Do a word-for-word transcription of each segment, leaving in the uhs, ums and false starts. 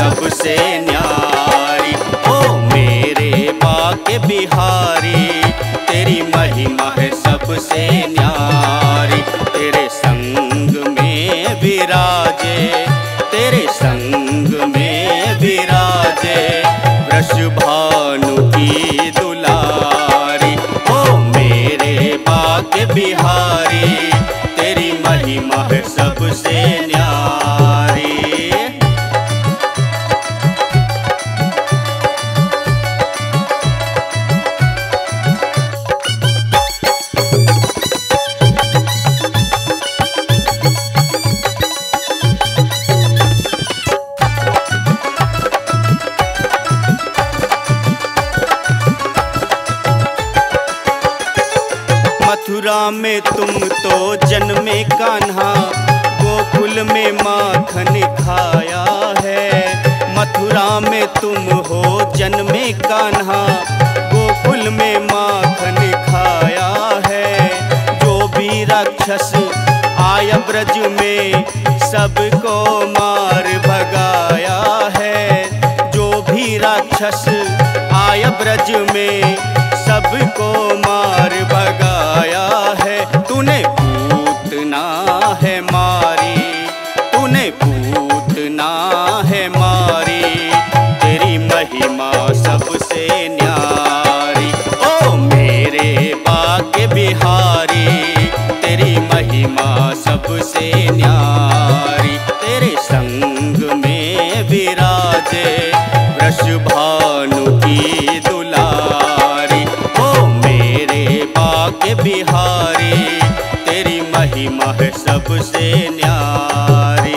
सबसे न्यारी। ओ मेरे बाके बिहारी, तेरी महिमा है सबसे न्यारी। तेरे संग में विराजे, तेरे संग में विराजे वृषभानु की दुलारी। ओ मेरे बाके बिहारी, तेरी महिमा है सबसे न्यारी। मथुरा में तुम तो जन्मे कान्हा, गोकुल में माखन खाया है। मथुरा में तुम हो जन्मे कान्हा, गोकुल में माखन खाया है। जो भी राक्षस आया ब्रज में, सबको मार भगाया है। जो भी राक्षस आया ब्रज में, सबको मार भगाया है। तूने पूतना है मारी, तूने पूतना है मारी। तेरी महिमा सबसे न्यारी। ओ मेरे बाके बिहारी, तेरी महिमा सबसे न्यारी। तेरे संग में विराजे वृषभानु की दुलारी। ओ मेरे बाके बिहारी, तेरी महिमा है सबसे न्यारी।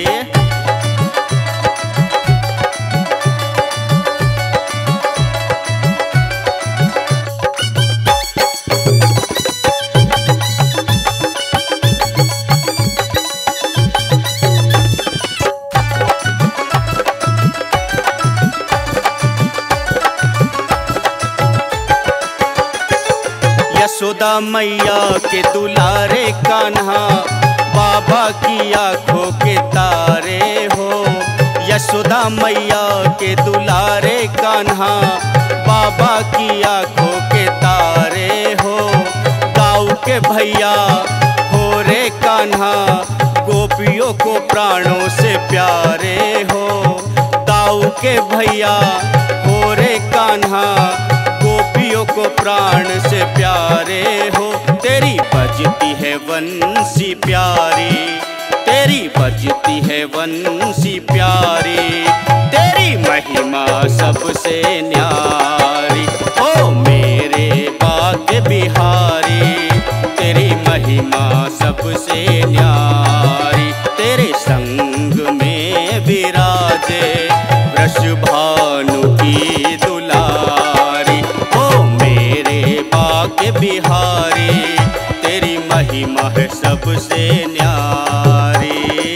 यशोदा मैया के दुलारे कान्हा, बाबा की आँखों के तारे हो। यशोदा मैया के दुलारे कान्हा, बाबा की आँखों के तारे हो। गाँव के भैया हो रे कान्हा, गोपियों को प्राणों से प्यारे हो। गाँव के भैया हो रे कान्हा, गोपियों को प्राण से प्यारे हो। तेरी बजती है वंशी प्यारी, तेरी बजती है वंशी प्यारी। तेरी महिमा सबसे न्यारी। ओ मेरे बाके बिहारी, तेरी महिमा सबसे न्यारी। तेरे संग में विराजे वृषभानु की दुलारी। ओ मेरे बाके बिहारी, तेरी महिमा है सबसे न्यारी।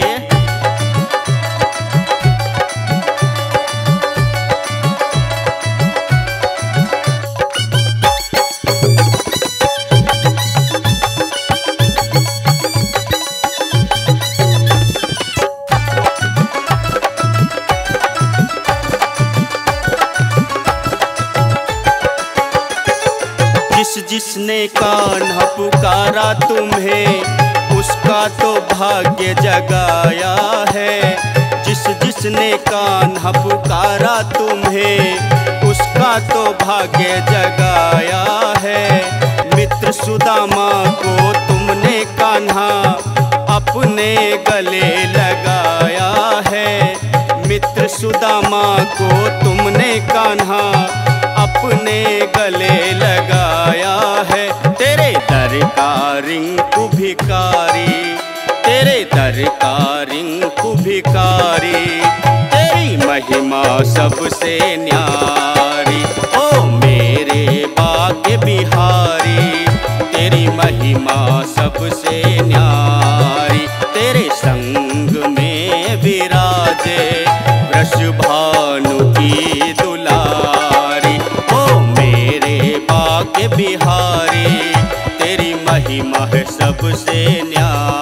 जिस जिसने कान्हा पुकारा तुम्हें, उसका तो भाग्य जगाया है। जिस जिसने कान्हा पुकारा तुम्हें, उसका तो भाग्य जगाया है। मित्र सुदामा को तुमने कान्हा अपने गले लगाया है। मित्र सुदामा को तुमने कान्हा अपने गले लगाया है। तेरे दर का रिंकू भिकारी, तेरे दर का रिंकू भिकारी। तेरी महिमा सबसे न्यारी। ओ मेरे बाके बिहारी, तेरी महिमा सबसे न्यारी। तेरे संग में विराजे वृषभानु की दुलारी। ओ मेरे बाके बिहारी, तेरी महिमा है सबसे न्यारी।